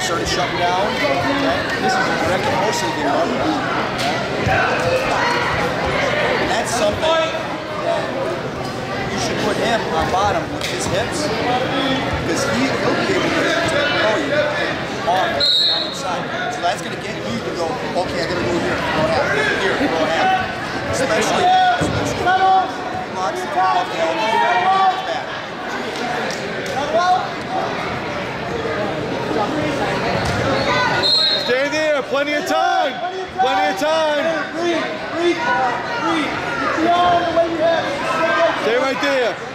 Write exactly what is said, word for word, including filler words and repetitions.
started shutting down. Okay? This is a direct most of the game. And that's something that you should put him on bottom with his hips, because he, he'll be able to throw you on on each side. So that's going to get you to go, okay, I got to go here, throw half, here, throw half. Especially, especially lots of off the elbow, back. Stay there, plenty of time, plenty of time. Breathe, breathe, breathe. It's beyond the way you have it. Stay right there.